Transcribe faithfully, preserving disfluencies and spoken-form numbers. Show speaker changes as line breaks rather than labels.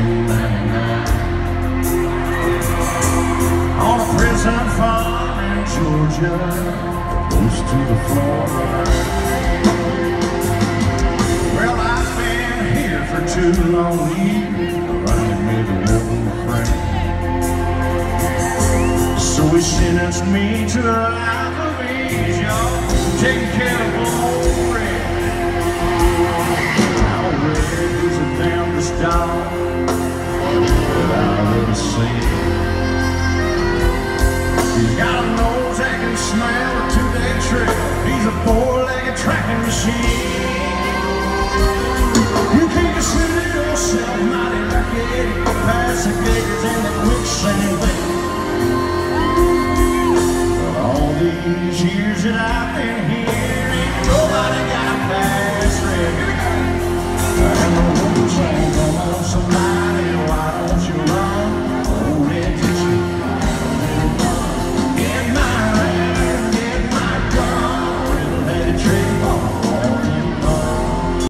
ninety-nine. On a prison farm in Georgia, close to the floor. Well, I've been here for two long years, running with a woman friend. So he sentenced me to a life of ease, y'all, taking care of old Red. Now Red is the damnedest dog that I've ever seen. He's got a nose that can smell a two-day trail. He's a four-legged tracking machine. You can't consider yourself mighty lucky past the gators and the quicksand thing. All these years that I